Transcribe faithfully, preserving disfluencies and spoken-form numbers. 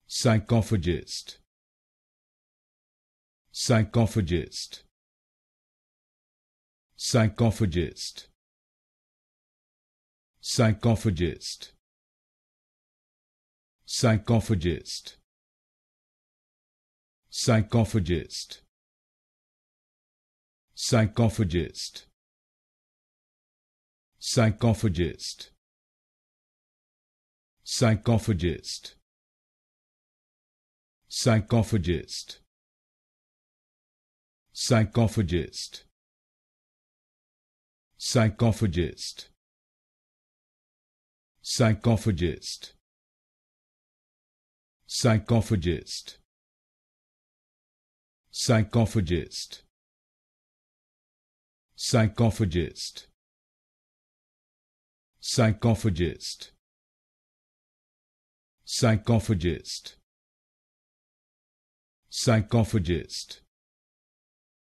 Psychofagist. Psychofagist. Psychofagist. Psychofagist. Psychofagist. Psychofagist. Psychofagist. Psychofagist. Psychofagist. Psychofagist. Psychofagist. Psychofagist. Psychofagist. Psychofagist. Psychofagist. Psychofagist. Psychofagist. Psychofagist. Psychofagist.